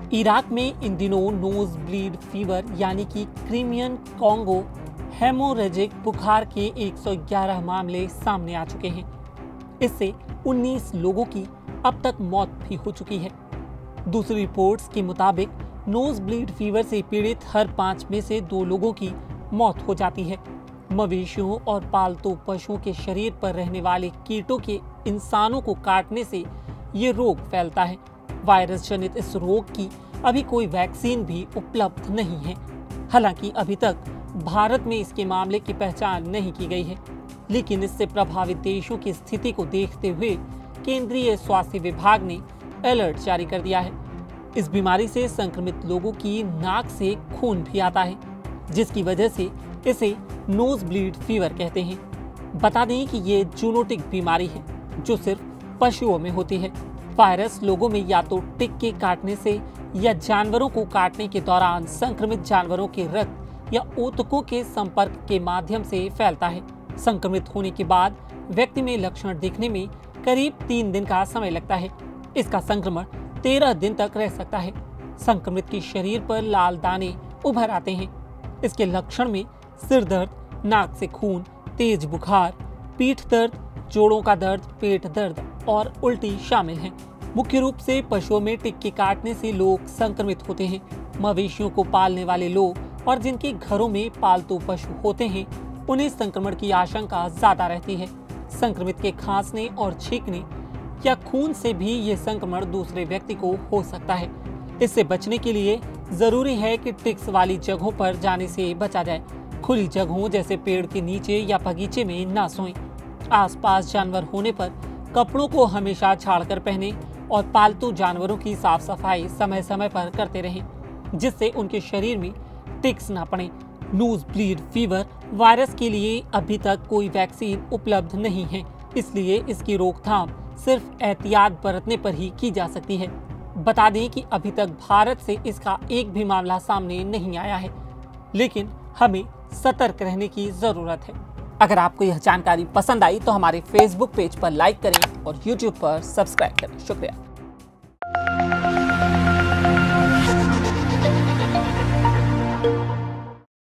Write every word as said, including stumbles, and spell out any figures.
Iraq में इन दिनों nose bleed fever यानी कि क्रीमियन कॉन्गो हेमोरेजिक बुखार के एक सौ ग्यारह मामले सामने आ चुके हैं। इससे उन्नीस लोगों की अब तक मौत भी हो चुकी है। दूसरी रिपोर्ट्स के मुताबिक नोज ब्लीड फीवर से पीड़ित हर पांच में से दो लोगों की मौत हो जाती है। मवेशियों और पालतू पशुओं के शरीर पर रहने वाले कीटों के इंसानों को काटने से ये रोग फैलता है। वायरस जनित इस रोग की अभी कोई वैक्सीन भी उपलब्ध नहीं है। हालांकि अभी तक भारत में इसके मामले की पहचान नहीं की गई है, लेकिन इससे प्रभावित देशों की स्थिति को देखते हुए केंद्रीय स्वास्थ्य विभाग ने अलर्ट जारी कर दिया है। इस बीमारी से संक्रमित लोगों की नाक से खून भी आता है, जिसकी वजह से इसे नोज ब्लीड फीवर कहते हैं। बता दें कि ये जूनोटिक बीमारी है जो सिर्फ पशुओं में होती है। वायरस लोगों में या तो टिक के काटने से या जानवरों को काटने के दौरान संक्रमित जानवरों के रक्त या ऊतकों के संपर्क के माध्यम से फैलता है। संक्रमित होने के बाद व्यक्ति में लक्षण दिखने में करीब तीन दिन का समय लगता है। इसका संक्रमण तेरह दिन तक रह सकता है। संक्रमित के शरीर पर लाल दाने उभर आते हैं। इसके लक्षण में सिर दर्द, नाक से खून, तेज बुखार, पीठ दर्द, जोड़ों का दर्द, पेट दर्द और उल्टी शामिल हैं। मुख्य रूप से पशुओं में टिक के काटने से लोग संक्रमित होते हैं। मवेशियों को पालने वाले लोग और जिनके घरों में पालतू पशु होते हैं, उन्हें संक्रमण की आशंका ज्यादा रहती है। संक्रमित के खांसने और छींकने या खून से भी ये संक्रमण दूसरे व्यक्ति को हो सकता है। इससे बचने के लिए जरूरी है कि टिक्स वाली जगहों पर जाने से बचा जाए। खुली जगहों जैसे पेड़ के नीचे या बगीचे में ना सोएं। आसपास जानवर होने पर कपड़ों को हमेशा झाड़कर पहने और पालतू जानवरों की साफ सफाई समय समय पर करते रहें, जिससे उनके शरीर में टिक्स ना पड़े। नोज ब्लीड फीवर वायरस के लिए अभी तक कोई वैक्सीन उपलब्ध नहीं है, इसलिए इसकी रोकथाम सिर्फ एहतियात बरतने पर ही की जा सकती है। बता दें कि अभी तक भारत से इसका एक भी मामला सामने नहीं आया है, लेकिन हमें सतर्क रहने की जरूरत है। अगर आपको यह जानकारी पसंद आई तो हमारे फेसबुक पेज पर लाइक करें और यूट्यूब पर सब्सक्राइब करें। शुक्रिया।